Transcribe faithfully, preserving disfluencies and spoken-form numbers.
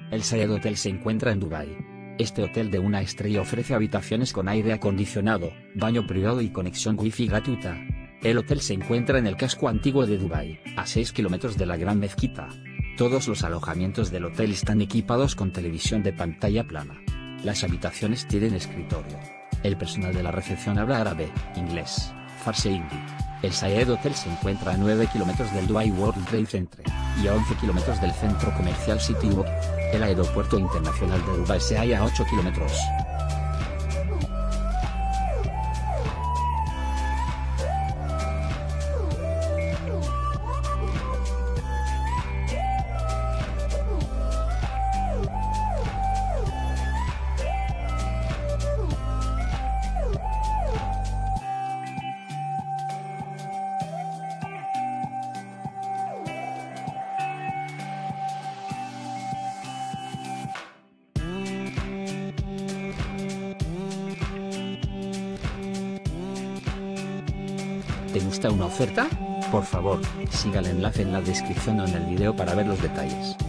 El Zayed Hotel se encuentra en Dubái. Este hotel de una estrella ofrece habitaciones con aire acondicionado, baño privado y conexión wifi gratuita. El hotel se encuentra en el casco antiguo de Dubái, a seis kilómetros de la Gran Mezquita. Todos los alojamientos del hotel están equipados con televisión de pantalla plana. Las habitaciones tienen escritorio. El personal de la recepción habla árabe, inglés, farsi e hindi. El Zayed Hotel se encuentra a nueve kilómetros del Dubai World Trade Center, y a once kilómetros del centro comercial City Walk. El aeropuerto internacional de Dubái se halla a ocho kilómetros. ¿Te gusta una oferta? Por favor, siga el enlace en la descripción o en el video para ver los detalles.